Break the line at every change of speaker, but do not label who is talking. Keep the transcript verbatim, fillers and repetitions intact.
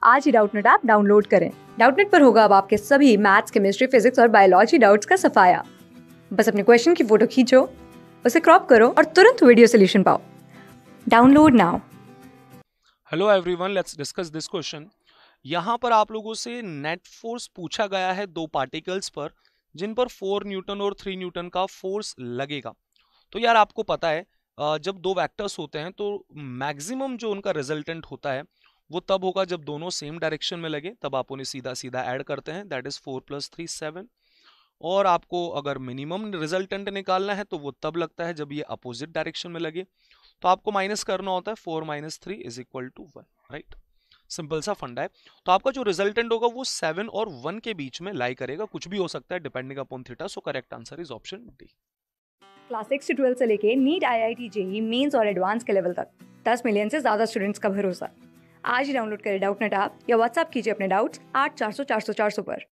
आज ही Doubtnut app download करें। डाउटनेट पर होगा अब आपके सभी मैथ्स, केमिस्ट्री, फिजिक्स और बायोलॉजी डाउट्स का सफाया। बस अपने क्वेश्चन की फोटो खींचो, उसे क्रॉप करो और तुरंत वीडियो सोल्यूशन पाओ। Download now.
Hello everyone, let's discuss this question. यहाँ पर आप लोगों से नेट फोर्स पूछा गया है दो पार्टिकल्स पर जिन पर फोर न्यूटन और थ्री न्यूटन का फोर्स लगेगा। तो यार आपको पता है अ, जब दो वेक्टर्स होते हैं तो मैक्सिमम जो उनका रिजल्टेंट होता है वो तब होगा जब दोनों सेम डायरेक्शन में लगे, तब आप उन्हें सीधा सीधा ऐड करते हैं, that is four plus three seven. और आपको अगर मिनिमम रिजल्टेंट निकालना है तो वो तब लगता है जब ये अपोजिट डायरेक्शन में लगे, तो आपको माइनस करना होता है four minus three is equal to one, right. Simple सा फंडा है। तो आपका जो रिजल्टेंट होगा वो सेवन और वन के बीच में लाई करेगा, कुछ भी हो सकता है depending upon theta. So correct answer is option D.
Class six से ट्वेल्थ से लेके NEET, I I T, JEE mains और एडवांस के लेवल तक दस मिलियन से ज्यादा स्टूडेंट्स का भरोसा। आज ही डाउनलोड करें डाउटनेट ऐप या व्हाट्सएप कीजिए अपने डाउट्स आठ चार सौ चार सौ चार सौ पर।